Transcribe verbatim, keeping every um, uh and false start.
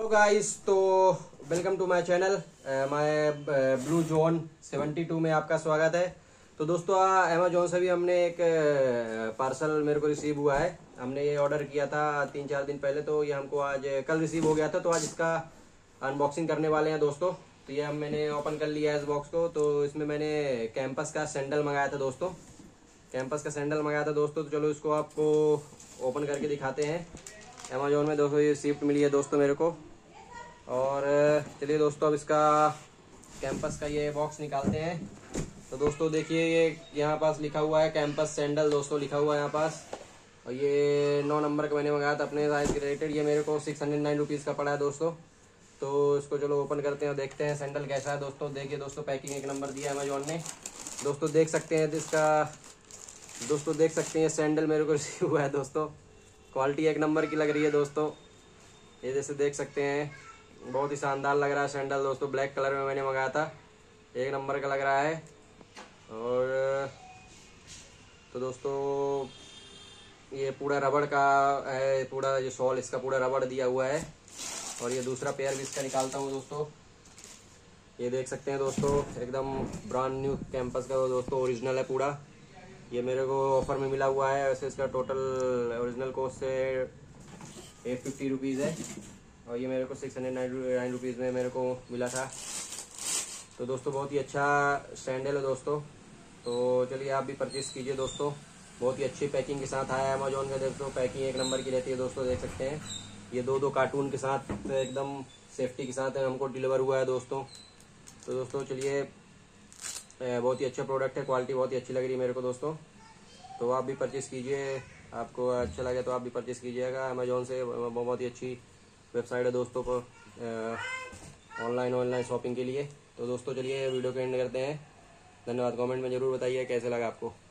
Hello guys, तो welcome to my channel. My blue zone seventy two में आपका स्वागत है। तो दोस्तों, अमेजोन से भी हमने एक पार्सल मेरे को रिसीव हुआ है। हमने ये ऑर्डर किया था तीन चार दिन पहले, तो ये हमको आज कल रिसीव हो गया था। तो आज इसका अनबॉक्सिंग करने वाले हैं दोस्तों। तो ये हम मैंने ओपन कर लिया है इस बॉक्स को। तो इसमें मैंने कैंपस का सैंडल मंगाया था दोस्तों, कैंपस का सैंडल मंगाया था दोस्तों। तो चलो इसको आपको ओपन करके दिखाते हैं। अमेजोन में दोस्तों ये शिफ्ट मिली है दोस्तों मेरे को। और चलिए दोस्तों, अब इसका कैंपस का ये बॉक्स निकालते हैं। तो दोस्तों देखिए, ये यहाँ पास लिखा हुआ है कैंपस सैंडल दोस्तों, लिखा हुआ है यहाँ पास। और ये नौ नंबर का मैंने मंगाया था अपने साइज के रिलेटेड। ये मेरे को सिक्स हंड्रेड नाइन रुपीज़ का पड़ा है दोस्तों। तो इसको चलो ओपन करते हैं और देखते हैं सैंडल कैसा है दोस्तों। देखिए दोस्तों, पैकिंग एक नंबर दिया है अमेजोन ने दोस्तों। देख सकते हैं इसका दोस्तों देख सकते हैं सैंडल मेरे को रिसीव हुआ है दोस्तों। क्वालिटी एक नंबर की लग रही है दोस्तों। ये जैसे देख सकते हैं, बहुत ही शानदार लग रहा है सैंडल दोस्तों। ब्लैक कलर में मैंने मंगाया था, एक नंबर का लग रहा है। और तो दोस्तों ये पूरा रबड़ का है, पूरा ये सॉल इसका पूरा रबड़ दिया हुआ है। और ये दूसरा पेयर भी इसका निकालता हूँ दोस्तों। ये देख सकते हैं दोस्तों, एकदम ब्रांड न्यू कैंपस का दोस्तों, ओरिजिनल है पूरा। ये मेरे को ऑफर में मिला हुआ है। वैसे इसका टोटल ओरिजिनल कॉस्ट से एट फिफ्टी रुपीज़ है, और ये मेरे को सिक्स हंड्रेड नाइन रुपीज़ में मेरे को मिला था। तो दोस्तों बहुत ही अच्छा सैंडल है दोस्तों। तो चलिए आप भी परचेस कीजिए दोस्तों। बहुत ही अच्छी पैकिंग के साथ आया है अमेजोन का दोस्तों। पैकिंग एक नंबर की रहती है दोस्तों, देख सकते हैं। ये दो दो कार्टून के साथ एकदम सेफ्टी के साथ हमको डिलीवर हुआ है दोस्तों। तो दोस्तों चलिए, बहुत ही अच्छा प्रोडक्ट है, क्वालिटी बहुत ही अच्छी लग रही है मेरे को दोस्तों। तो आप भी परचेस कीजिए, आपको अच्छा लगे तो आप भी परचेस कीजिएगा अमेजोन से। बहुत ही अच्छी वेबसाइट है दोस्तों को ऑनलाइन ऑनलाइन शॉपिंग के लिए। तो दोस्तों चलिए वीडियो को एंड करते हैं। धन्यवाद। कमेंट में ज़रूर बताइए कैसे लगा आपको।